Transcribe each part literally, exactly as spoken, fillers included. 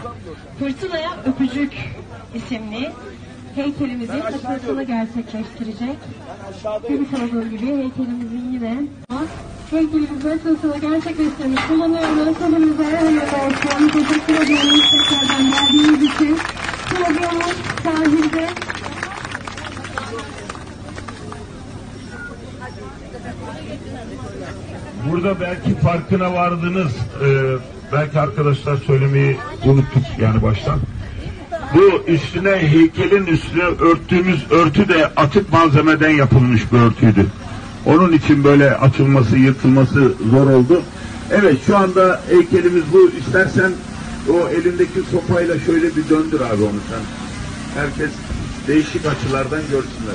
Fırtınaya Öpücük isimli heykelimizin açılışını gerçekleştirecek. Demiş olduğum gibi heykelimizin yine heykelimizin açılışını gerçekleştirmiş kullanıyoruz. Hepinize hayırlı olsun. Teşekkür ediyoruz tekrardan geldiğiniz için. Programımız sahilde. Burada belki farkına vardınız. Ee, belki arkadaşlar söylemeyi unuttuk yani baştan. Bu üstüne heykelin üstüne örttüğümüz örtü de atık malzemeden yapılmış bir örtüydü. Onun için böyle açılması, yırtılması zor oldu. Evet, şu anda heykelimiz bu. İstersen o elindeki sopayla şöyle bir döndür abi onu sen. Herkes değişik açılardan görsünler.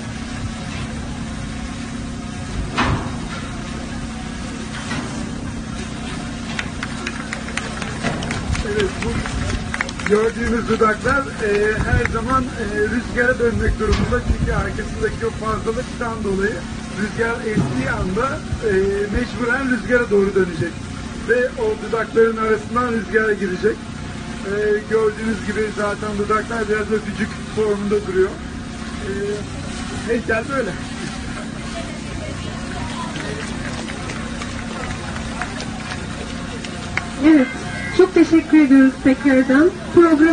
Evet, bu gördüğünüz dudaklar e, her zaman e, rüzgara dönmek durumunda, çünkü arkasındaki o fazlalıktan dolayı rüzgar estiği anda e, mecburen rüzgara doğru dönecek ve o dudakların arasından rüzgara girecek. E, gördüğünüz gibi zaten dudaklar biraz öpücük formunda duruyor. E, heykel böyle. Evet, çok teşekkür ediyoruz tekrardan. Program